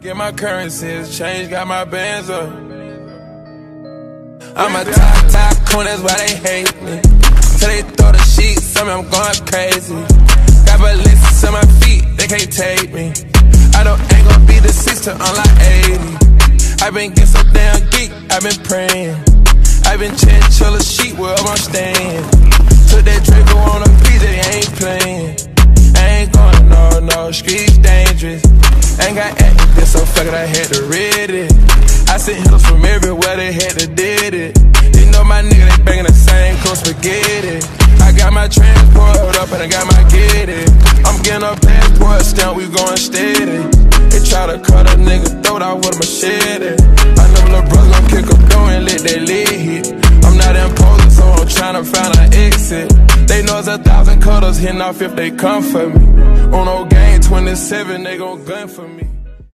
Get my currencies changed, got my bands up. I'm a top tycoon, that's why they hate me. Till they throw the sheets, tell me I'm going crazy. Got ballistics on my feet, they can't take me. Ain't gon' be deceased till I'm like 80. I been getting so damn geek, I been praying. I been chinchilla sheet wherever I'm staying. Took that Draco on a PJ, ain't playing. I ain't going no, streets dangerous. Ain't got active, so fuck it, I had to read it. I sent hitters from everywhere, they had to did it. You know my nigga, they bangin' the same cold spaghetti. I got my transport up and I got my get it. I'm getting a passport stamp, we going steady. They try to cut a nigga throat out with a machete. I know little brother gon' kick a door and let that lid hit. I'm not imposing, so I'm tryna find an exit. They know it's 1,000 cutters hitting off if they come for me. On no game 27, they gon' gun for me.